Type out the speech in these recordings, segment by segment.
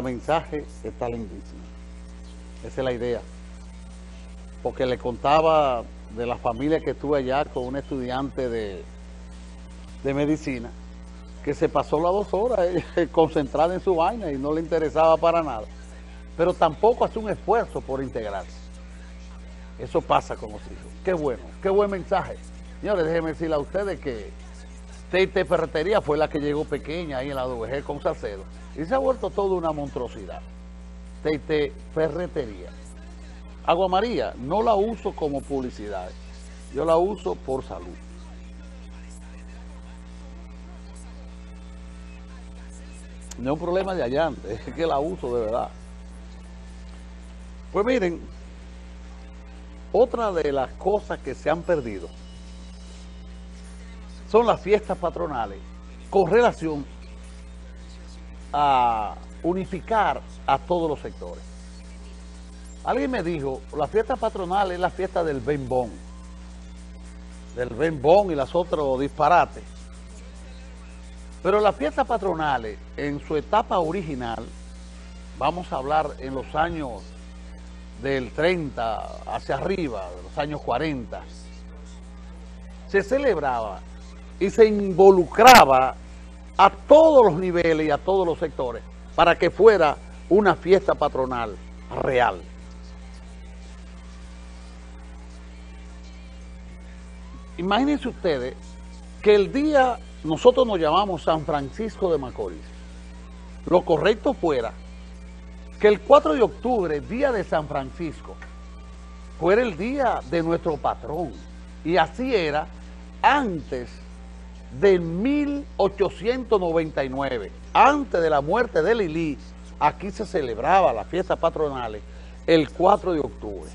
mensaje está lindísimo. Esa es la idea. Porque le contaba de la familia que estuve allá con un estudiante de medicina, que se pasó las 2 horas concentrada en su vaina y no le interesaba para nada. Pero tampoco hace un esfuerzo por integrarse. Eso pasa con los hijos. Qué bueno, qué buen mensaje. Señores, déjenme decirle a ustedes que T&T Ferretería fue la que llegó pequeña ahí en la DVG con Salcedo. Y se ha vuelto toda una monstruosidad. T&T Ferretería. Agua María, no la uso como publicidad. Yo la uso por salud. No es un problema de allante, es que la uso de verdad. Pues miren, otra de las cosas que se han perdido son las fiestas patronales con relación a unificar a todos los sectores. Alguien me dijo, la fiesta patronal es la fiesta del bembón y las otros disparates. Pero las fiestas patronales, en su etapa original, vamos a hablar en los años del 30 hacia arriba, de los años 40, se celebraba y se involucraba a todos los niveles y a todos los sectores para que fuera una fiesta patronal real. Imagínense ustedes que el día, nosotros nos llamamos San Francisco de Macorís. Lo correcto fuera que el 4 de octubre, día de San Francisco, fuera el día de nuestro patrón. Y así era antes de 1899, antes de la muerte de Lili. Aquí se celebraba las fiestas patronales el 4 de octubre.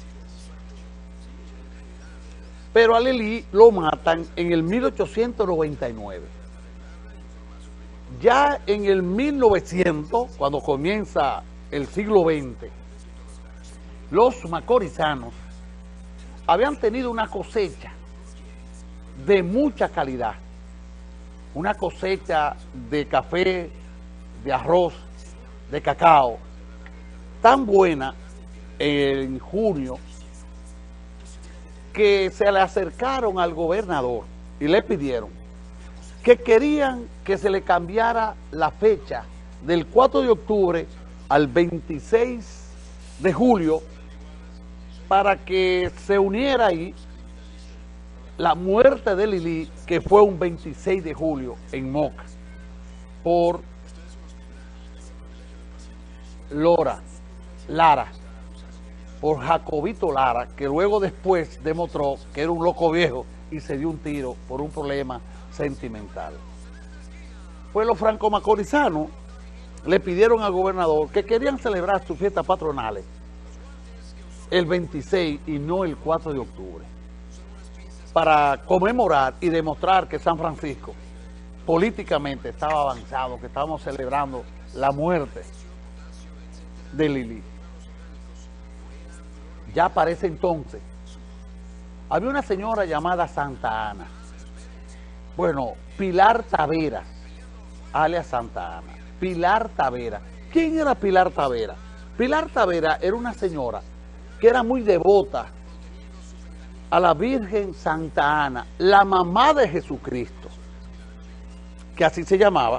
Pero a Lili lo matan en el 1899. Ya en el 1900, cuando comienza el siglo XX, los macorizanos habían tenido una cosecha de mucha calidad. Una cosecha de café, de arroz, de cacao, tan buena en junio, que se le acercaron al gobernador y le pidieron que querían que se le cambiara la fecha del 4 de octubre al 26 de julio para que se uniera ahí la muerte de Lili, que fue un 26 de julio en Moca, por Lara, por Jacobito Lara, que luego después demostró que era un loco viejo y se dio un tiro por un problema sentimental. Pues los franco-macorizanos le pidieron al gobernador que querían celebrar sus fiestas patronales el 26 y no el 4 de octubre, para conmemorar y demostrar que San Francisco políticamente estaba avanzado, que estábamos celebrando la muerte de Lili. Ya para ese entonces había una señora llamada Santa Ana. Bueno, Pilar Taveras, alias Santa Ana. Pilar Taveras. ¿Quién era Pilar Taveras? Pilar Taveras era una señora que era muy devota a la Virgen Santa Ana, la mamá de Jesucristo, que así se llamaba,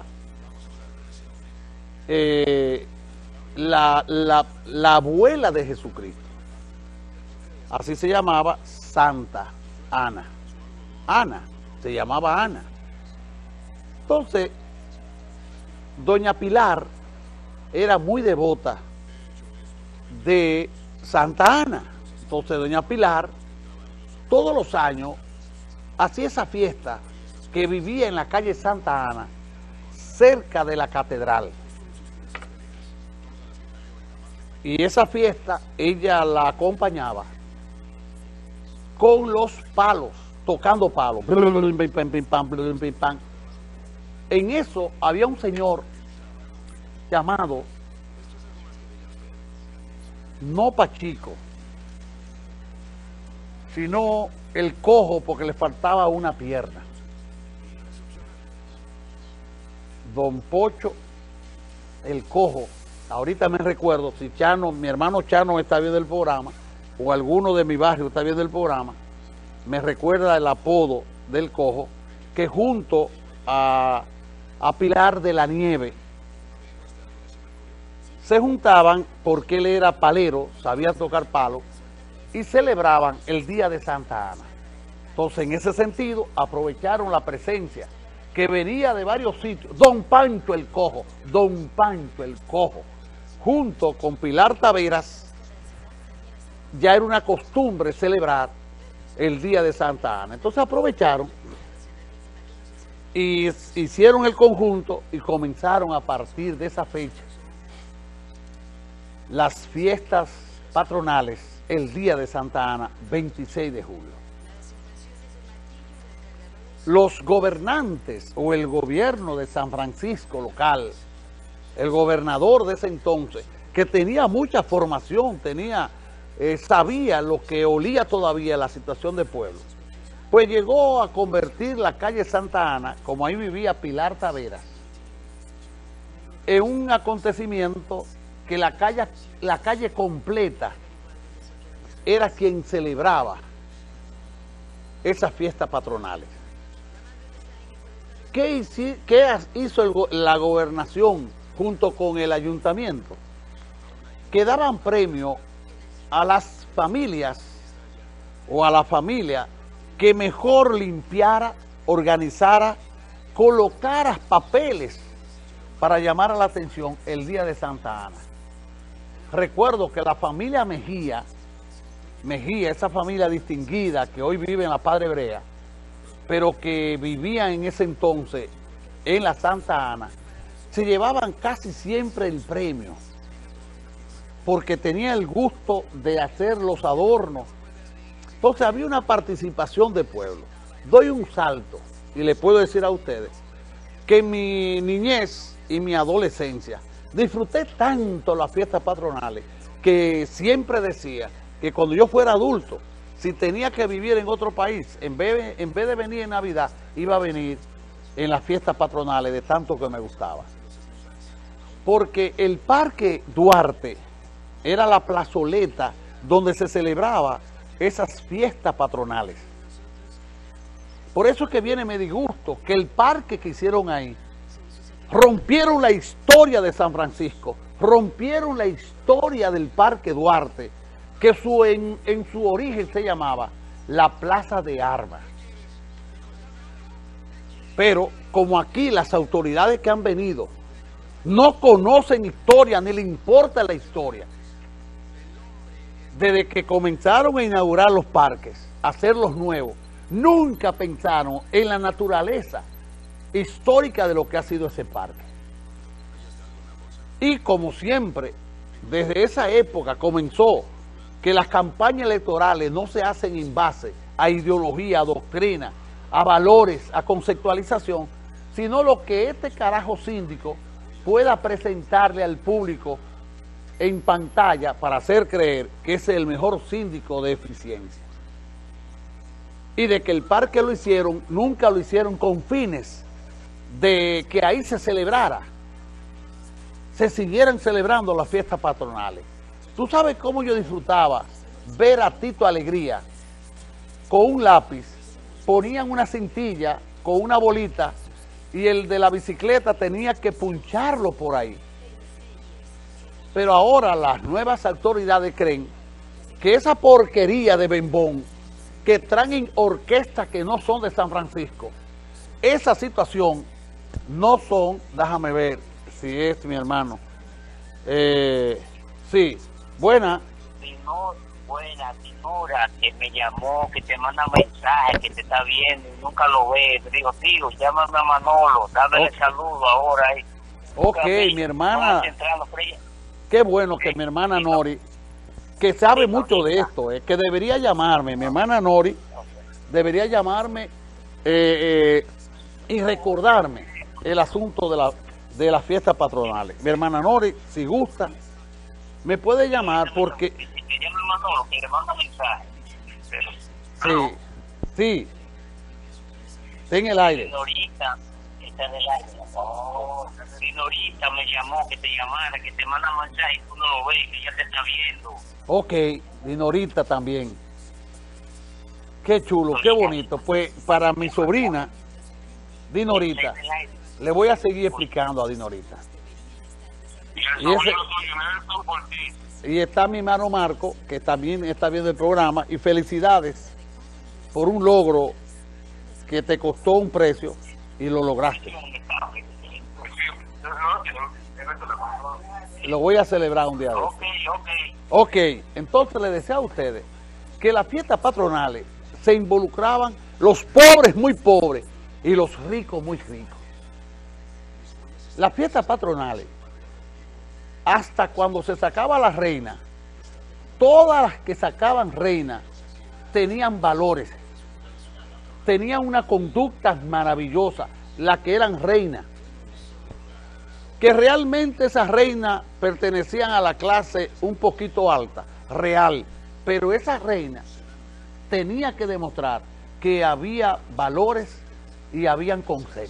la abuela de Jesucristo. Así se llamaba Santa Ana. Ana, se llamaba Ana. Entonces, doña Pilar era muy devota de Santa Ana. Entonces, doña Pilar, todos los años, hacía esa fiesta que vivía en la calle Santa Ana, cerca de la catedral. Y esa fiesta, ella la acompañaba con los palos, tocando palos. En eso había un señor llamado, no Pachico, sino el cojo, porque le faltaba una pierna. Don Pocho, el cojo, ahorita me recuerdo, si Chano, mi hermano Chano está viendo el programa, o alguno de mi barrio está viendo el programa, me recuerda el apodo del Cojo, que junto a Pilar de la Nieve se juntaban porque él era palero, sabía tocar palo, y celebraban el Día de Santa Ana. Entonces, en ese sentido, aprovecharon la presencia que venía de varios sitios, Don Pancho el Cojo, junto con Pilar Taveras. Ya era una costumbre celebrar el Día de Santa Ana. Entonces aprovecharon y hicieron el conjunto y comenzaron a partir de esa fecha las fiestas patronales, el Día de Santa Ana, 26 de julio. Los gobernantes o el gobierno de San Francisco local, el gobernador de ese entonces, que tenía mucha formación, sabía lo que olía todavía la situación del pueblo, pues llegó a convertir la calle Santa Ana, como ahí vivía Pilar Taveras, en un acontecimiento que la calle completa era quien celebraba esas fiestas patronales. ¿Qué hizo la gobernación junto con el ayuntamiento? Que daban premio a las familias o a la familia que mejor limpiara, organizara, colocara papeles para llamar a la atención el Día de Santa Ana. Recuerdo que la familia Mejía, esa familia distinguida que hoy vive en la Padre Brea, pero que vivía en ese entonces en la Santa Ana, se llevaban casi siempre el premio, porque tenía el gusto de hacer los adornos. Entonces había una participación de pueblo. Doy un salto y le puedo decir a ustedes que en mi niñez y mi adolescencia disfruté tanto las fiestas patronales que siempre decía que cuando yo fuera adulto, si tenía que vivir en otro país, en vez de venir en Navidad, iba a venir en las fiestas patronales de tanto que me gustaba. Porque el Parque Duarte era la plazoleta donde se celebraba esas fiestas patronales. Por eso es que viene mi disgusto, que el parque que hicieron ahí, rompieron la historia de San Francisco, rompieron la historia del Parque Duarte, que en su origen se llamaba la Plaza de Armas. Pero como aquí las autoridades que han venido no conocen historia, ni le importa la historia, desde que comenzaron a inaugurar los parques, a hacerlos nuevos, nunca pensaron en la naturaleza histórica de lo que ha sido ese parque. Y como siempre, desde esa época comenzó que las campañas electorales no se hacen en base a ideología, a doctrina, a valores, a conceptualización, sino lo que este carajo síndico pueda presentarle al público en pantalla para hacer creer que es el mejor síndico de eficiencia. Y de que el parque lo hicieron, nunca lo hicieron con fines de que ahí se celebrara, se siguieran celebrando las fiestas patronales. Tú sabes cómo yo disfrutaba ver a Tito Alegría con un lápiz, ponían una cintilla con una bolita y el de la bicicleta tenía que puncharlo por ahí. Pero ahora las nuevas autoridades creen que esa porquería de bembón que traen en orquestas que no son de San Francisco, esa situación no son, déjame ver si es mi hermano, sí, buena. Buena, Tinora, que me llamó, que te manda mensaje, que te está viendo y nunca lo ves. Te digo, tío, llámame a Manolo, dándole saludo ahora. Ok, mi hermana, qué bueno que mi hermana Nori, que sabe mucho de esto, que debería llamarme, mi hermana Nori, debería llamarme y recordarme el asunto de las fiestas patronales. Mi hermana Nori, si gusta, me puede llamar porque... Que llame a Manolo, que le manda mensaje. Sí, sí, está en el aire. Ahorita, Está del aire. Oh, Dinorita me llamó, que te llamara, que te manda mensaje y tú no lo ves, que ella te está viendo. Ok, Dinorita también. Qué chulo, qué bonito. Pues para mi sobrina, Dinorita, le voy a seguir explicando a Dinorita. Y está mi hermano Marco, que también está viendo el programa, y felicidades por un logro que te costó un precio y lo lograste. Lo voy a celebrar un día de hoy. Ok, entonces les deseo a ustedes que las fiestas patronales se involucraban los pobres muy pobres y los ricos muy ricos. Las fiestas patronales, hasta cuando se sacaba la reina, todas las que sacaban reina tenían valores, tenían una conducta maravillosa, las que eran reinas, que realmente esas reinas pertenecían a la clase un poquito alta, real, pero esa reina tenía que demostrar que había valores y habían conceptos.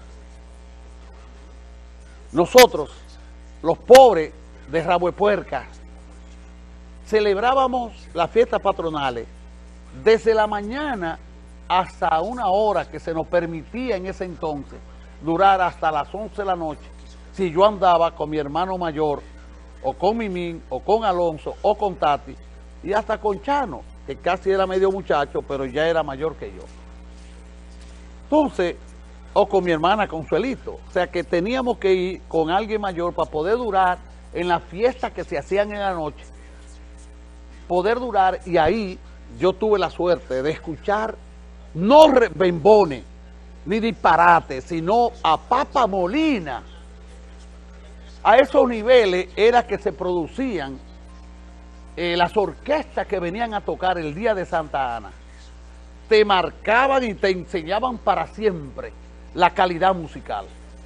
Nosotros, los pobres de Rabo de Puerca, celebrábamos las fiestas patronales desde la mañana hasta una hora que se nos permitía en ese entonces durar hasta las 11 de la noche, si yo andaba con mi hermano mayor, o con Mimín, o con Alonso, o con Tati, y hasta con Chano, que casi era medio muchacho, pero ya era mayor que yo. Entonces, o con mi hermana Consuelito, o sea que teníamos que ir con alguien mayor para poder durar en las fiestas que se hacían en la noche, poder durar, y ahí yo tuve la suerte de escuchar no bembones ni disparates, sino a Papa Molina. A esos niveles era que se producían las orquestas que venían a tocar el día de Santa Ana. Te marcaban y te enseñaban para siempre la calidad musical.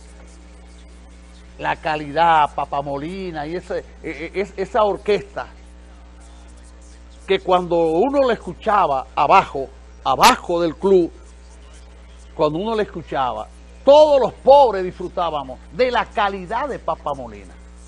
La calidad, Papa Molina y esa orquesta que cuando uno la escuchaba abajo del club, cuando uno la escuchaba, todos los pobres disfrutábamos de la calidad de Papa Molina.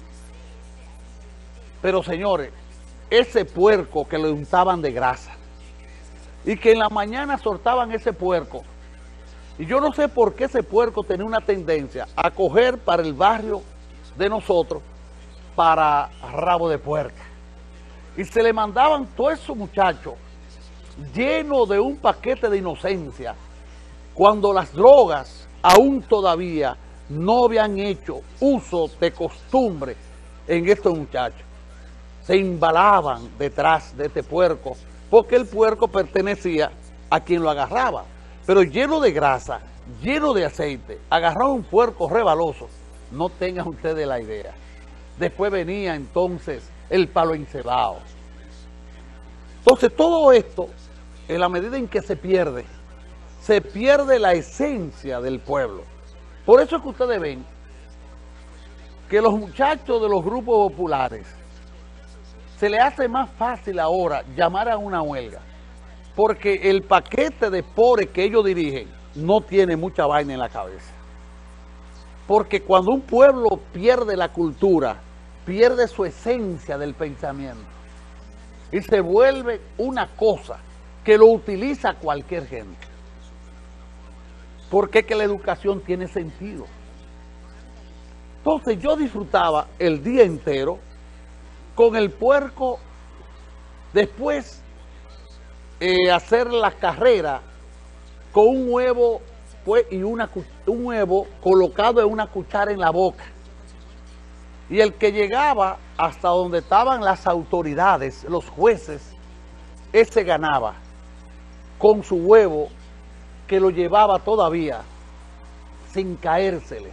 Pero señores, ese puerco que le untaban de grasa y que en la mañana soltaban ese puerco, y yo no sé por qué ese puerco tenía una tendencia a coger para el barrio de nosotros, para Rabo de Puerca, y se le mandaban todos esos muchachos llenos de un paquete de inocencia, cuando las drogas aún todavía no habían hecho uso de costumbre en estos muchachos. Se embalaban detrás de este puerco, porque el puerco pertenecía a quien lo agarraba, pero lleno de grasa, lleno de aceite, agarraba un puerco rebaloso, no tengan ustedes la idea. Después venía entonces el palo encebado. Entonces todo esto, en la medida en que se pierde la esencia del pueblo. Por eso es que ustedes ven que los muchachos de los grupos populares se les hace más fácil ahora llamar a una huelga, porque el paquete de pobres que ellos dirigen no tiene mucha vaina en la cabeza. Porque cuando un pueblo pierde la cultura, pierde su esencia del pensamiento y se vuelve una cosa que lo utiliza cualquier gente. Porque es que la educación tiene sentido. Entonces yo disfrutaba el día entero con el puerco, después hacer la carrera con un huevo pues, y un huevo colocado en una cuchara en la boca. Y el que llegaba hasta donde estaban las autoridades, los jueces, ese ganaba con su huevo, que lo llevaba todavía sin caérsele.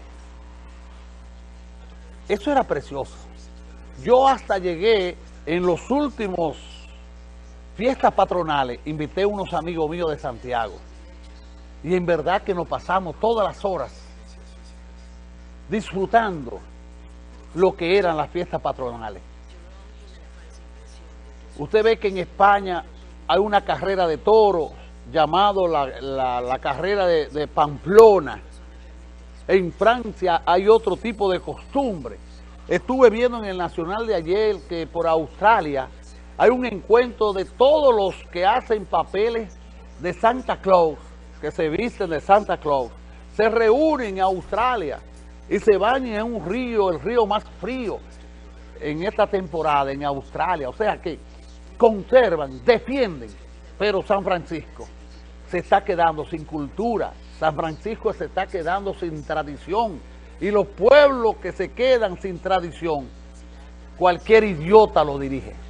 Eso era precioso. Yo hasta llegué en los últimos fiestas patronales, invité a unos amigos míos de Santiago, y en verdad que nos pasamos todas las horas disfrutando lo que eran las fiestas patronales. Usted ve que en España hay una carrera de toros llamado la carrera de Pamplona, En Francia hay otro tipo de costumbre. Estuve viendo en el Nacional de ayer que por Australia hay un encuentro de todos los que hacen papeles de Santa Claus, que se visten de Santa Claus. Se reúnen en Australia y se bañan en un río, el río más frío en esta temporada en Australia. O sea que conservan, defienden, pero San Francisco se está quedando sin cultura. San Francisco se está quedando sin tradición. Y los pueblos que se quedan sin tradición, cualquier idiota lo dirige.